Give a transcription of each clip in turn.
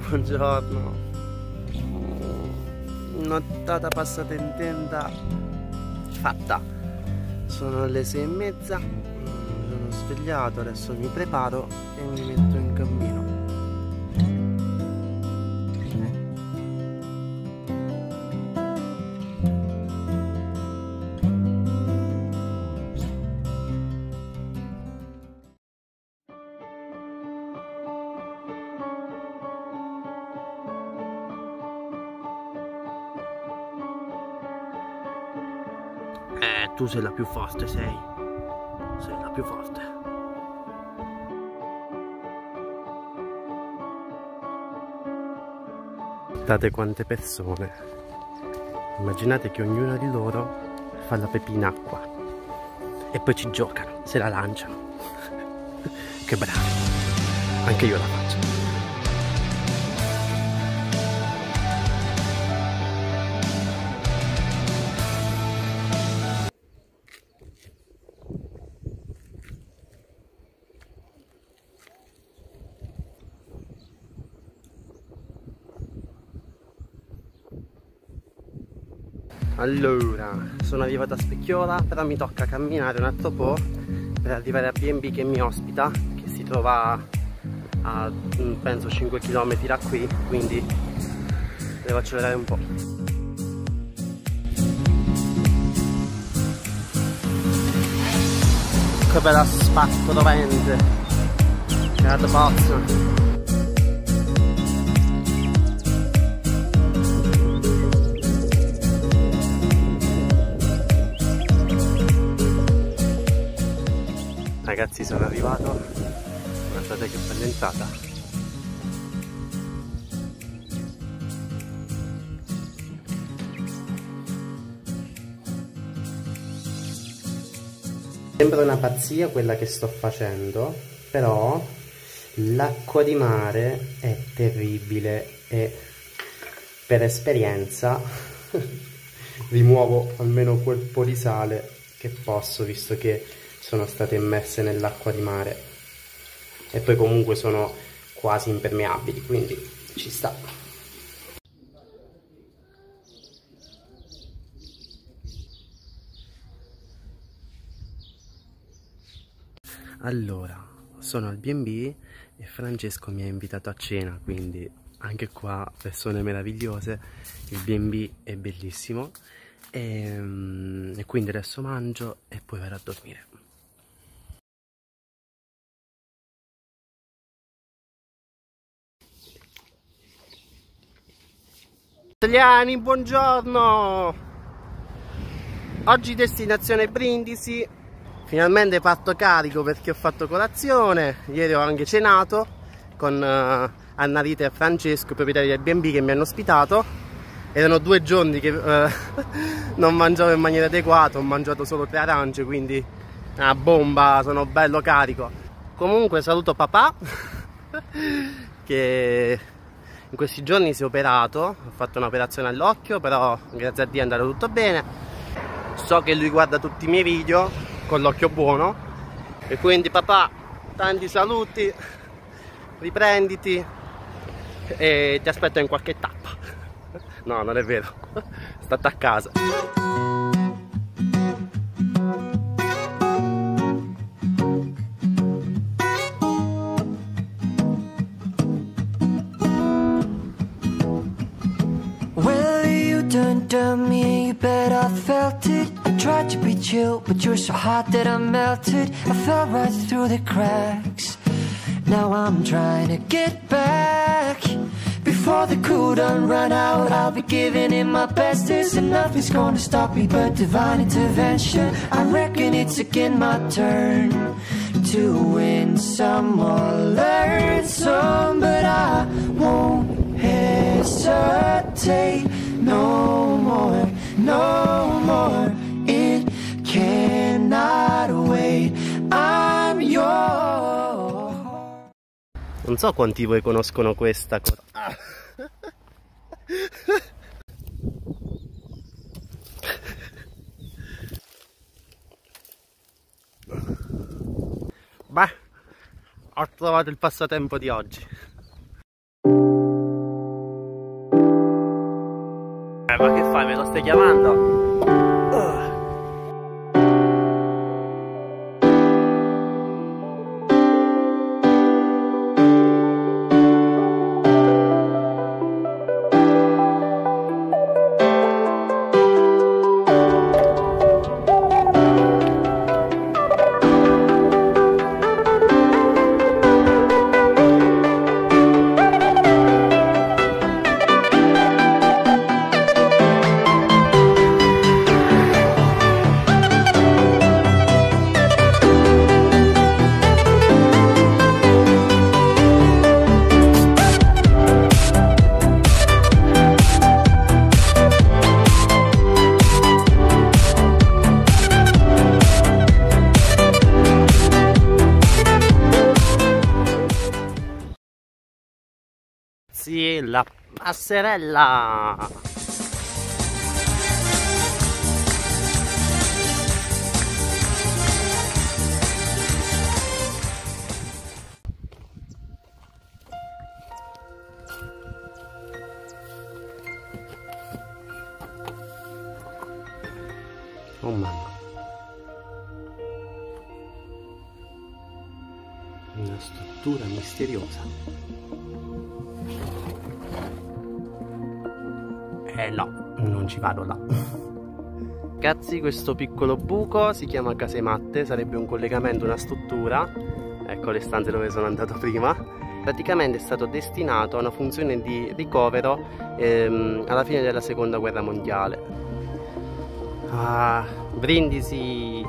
buongiorno. Nottata passata in tenda fatta. Sono le 6:30. Sono svegliato, adesso mi preparo e mi metto in cammino. Tu sei la più forte, sei la più forte. Guardate quante persone. Immaginate che ognuna di loro fa la pipì in acqua e poi ci giocano, se la lanciano. Che bravi. Anche io la faccio. Allora, sono arrivato a Specchiola, però mi tocca camminare un altro po' per arrivare a B&B che mi ospita, che si trova a penso 5 km da qui, quindi devo accelerare un po'. Che bella spacco dovente, che bozza. Ragazzi, sono arrivato, guardate che bella entrata. Sembra una pazzia quella che sto facendo, però l'acqua di mare è terribile e per esperienza rimuovo almeno quel po' di sale che posso, visto che sono state immerse nell'acqua di mare e poi comunque sono quasi impermeabili, quindi ci sta. Allora, sono al B&B e Francesco mi ha invitato a cena, quindi anche qua persone meravigliose, il B&B è bellissimo e quindi adesso mangio e poi vado a dormire. Italiani, buongiorno! Oggi destinazione Brindisi, finalmente parto carico perché ho fatto colazione, ieri ho anche cenato con Anna Rita e Francesco, proprietari del B&B che mi hanno ospitato. Erano 2 giorni che non mangiavo in maniera adeguata, ho mangiato solo 3 arance, quindi una bomba, sono bello carico. Comunque saluto papà che in questi giorni si è operato, ho fatto un'operazione all'occhio, però grazie a Dio è andato tutto bene. So che lui guarda tutti i miei video con l'occhio buono e quindi papà, tanti saluti, riprenditi e ti aspetto in qualche tappa. No, non è vero, state a casa. Done me, you bet I felt it. I tried to be chill, but you're so hot that I melted. I fell right through the cracks. Now I'm trying to get back. Before the cool done run out, I'll be giving it my best. There's nothing's gonna stop me but divine intervention. I reckon it's again my turn to win some or learn some, but I won't hesitate. No more, no more, it cannot wait, I'm yours. Non so quanti di voi conoscono questa cosa. Beh, ho trovato il passatempo di oggi. Ma che fai? Me lo stai chiamando? Sì, la passerella! Oh mamma! Una struttura misteriosa. No, non ci vado là. Ragazzi, questo piccolo buco si chiama casematte, sarebbe un collegamento, una struttura. Ecco le stanze dove sono andato prima. Praticamente è stato destinato a una funzione di ricovero alla fine della seconda guerra mondiale. Ah, Brindisi!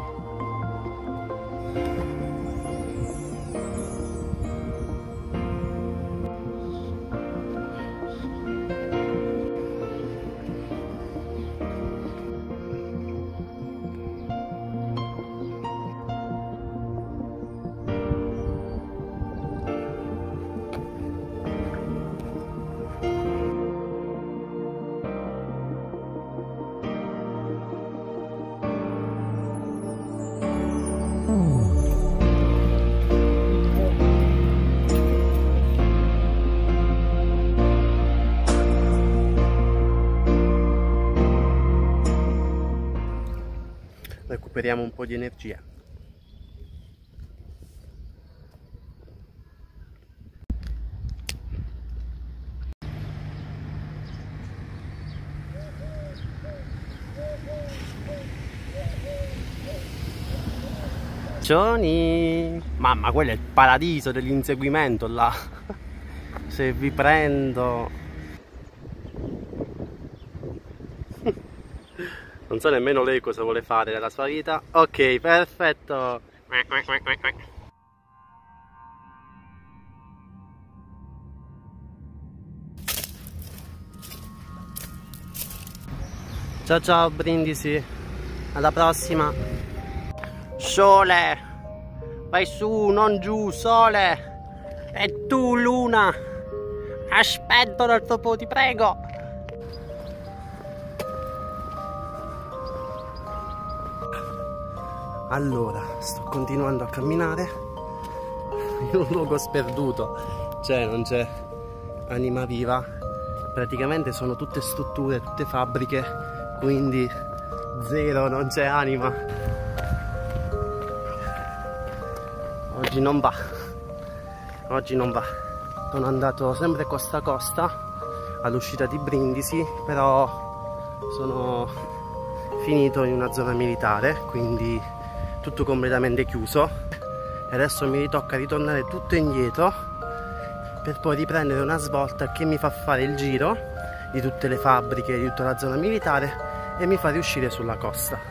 Recuperiamo un po' di energia. Johnny! Mamma, quello è il paradiso dell'inseguimento là. Se vi prendo. Non so nemmeno lei cosa vuole fare della sua vita. Ok, perfetto. Ciao ciao Brindisi. Alla prossima. Sole. Vai su, non giù, sole. E tu luna. Aspetto dal topo, ti prego. Allora, sto continuando a camminare in un luogo sperduto, cioè non c'è anima viva, praticamente sono tutte strutture, tutte fabbriche, quindi zero, non c'è anima. Oggi non va, oggi non va. Sono andato sempre costa a costa all'uscita di Brindisi, però sono finito in una zona militare, quindi tutto completamente chiuso, e adesso mi tocca ritornare tutto indietro per poi riprendere una svolta che mi fa fare il giro di tutte le fabbriche, di tutta la zona militare, e mi fa riuscire sulla costa.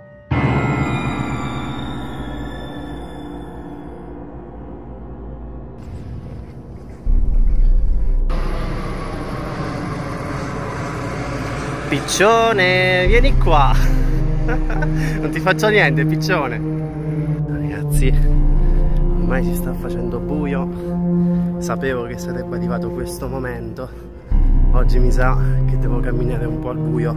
Piccione, vieni qua. Non ti faccio niente, piccione. Ragazzi, ormai si sta facendo buio. Sapevo che sarebbe arrivato questo momento. Oggi mi sa che devo camminare un po' al buio.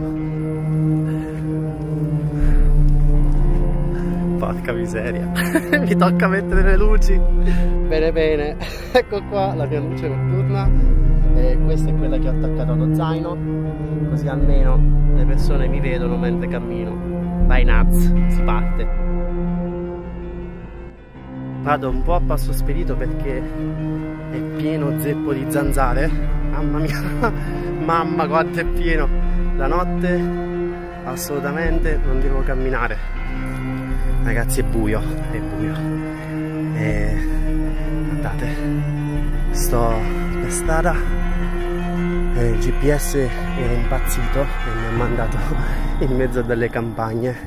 Porca miseria. Mi tocca mettere le luci. Bene bene. Ecco qua la mia luce notturna. e questa è quella che ho attaccato allo zaino, così almeno le persone mi vedono mentre cammino. Vai Naz, si parte. Vado un po' a passo spedito perché è pieno zeppo di zanzare. Mamma mia, mamma quanto è pieno. La notte assolutamente non devo camminare. Ragazzi, è buio, è buio. E guardate, sto per strada e il GPS era impazzito e mi ha mandato in mezzo a delle campagne.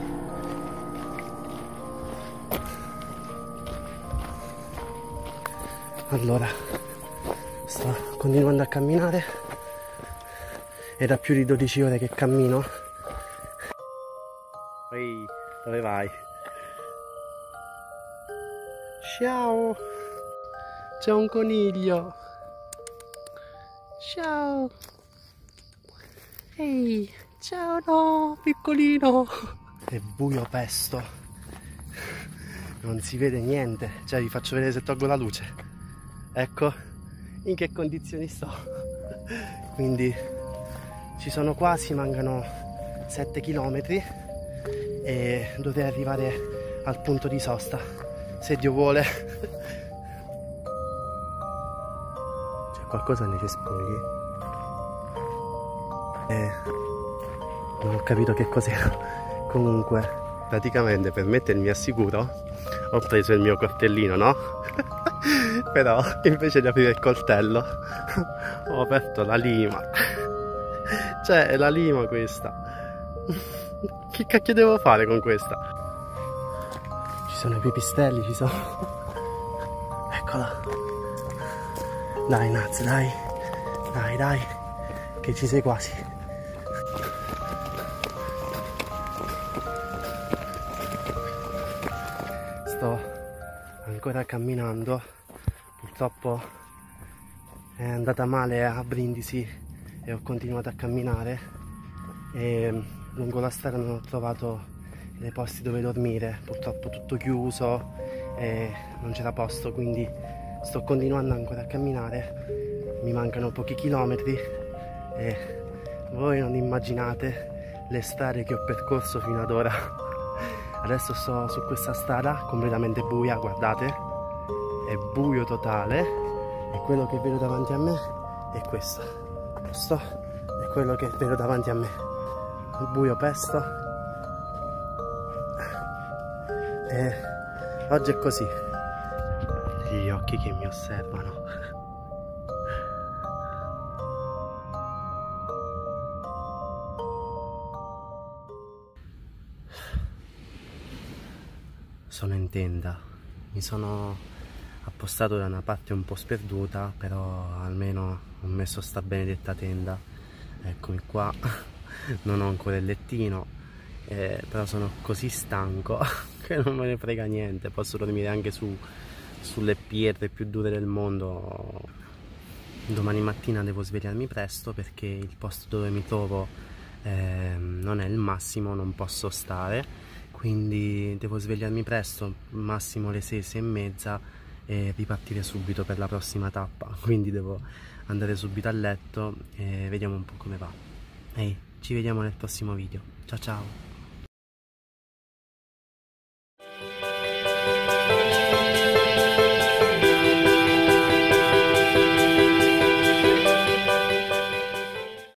Allora, sto continuando a camminare, è da più di 12 ore che cammino. Ehi, dove vai? Ciao! C'è un coniglio! Ciao! Ehi, ciao no, piccolino! È buio pesto, non si vede niente, cioè vi faccio vedere se tolgo la luce. Ecco in che condizioni sto. Quindi ci sono quasi, mancano 7 km e dovrei arrivare al punto di sosta, se Dio vuole. C'è qualcosa nei cespugli e non ho capito che cos'era. Comunque praticamente per mettermi al sicuro ho preso il mio coltellino, no? Però invece di aprire il coltello ho aperto la lima. Cioè è la lima questa. Che cacchio devo fare con questa? Ci sono i pipistrelli, ci sono. Eccola. Dai Naz, dai. Dai, dai. Che ci sei quasi. Sto ancora camminando. Purtroppo è andata male a Brindisi e ho continuato a camminare e lungo la strada non ho trovato dei posti dove dormire, purtroppo tutto chiuso e non c'era posto, quindi sto continuando ancora a camminare, mi mancano pochi chilometri e voi non immaginate le strade che ho percorso fino ad ora. Adesso sto su questa strada completamente buia, guardate, è buio totale e quello che vedo davanti a me è questo, giusto? È quello che vedo davanti a me, il buio pesto e oggi è così, gli occhi che mi osservano. Sono in tenda, mi sono appostato da una parte un po' sperduta, però almeno ho messo sta benedetta tenda. Eccomi qua, non ho ancora il lettino, però sono così stanco che non me ne frega niente, posso dormire anche sulle pietre più dure del mondo. Domani mattina devo svegliarmi presto perché il posto dove mi trovo non è il massimo, non posso stare. Quindi devo svegliarmi presto, massimo le 6, 6 e mezza e ripartire subito per la prossima tappa. Quindi devo andare subito a letto e vediamo un po' come va. Ehi, ci vediamo nel prossimo video. Ciao ciao!